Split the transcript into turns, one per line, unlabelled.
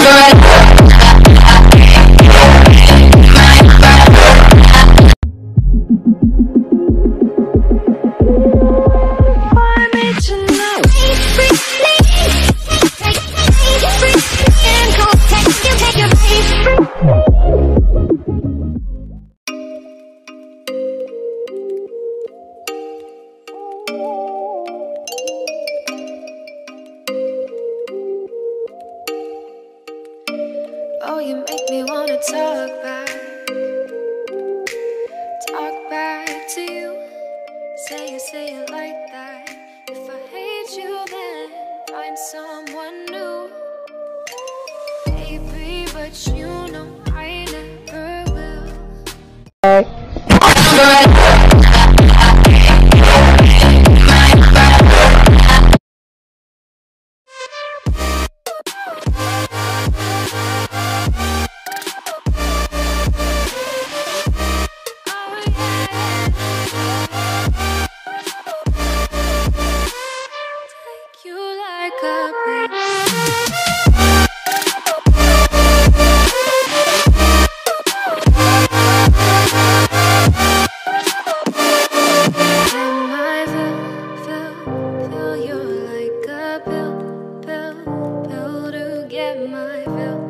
Oh, you make me wanna talk back to you. Say it like that. If I hate you, then find someone new, baby. But you know I never will. Fill you like a pill to get my fill.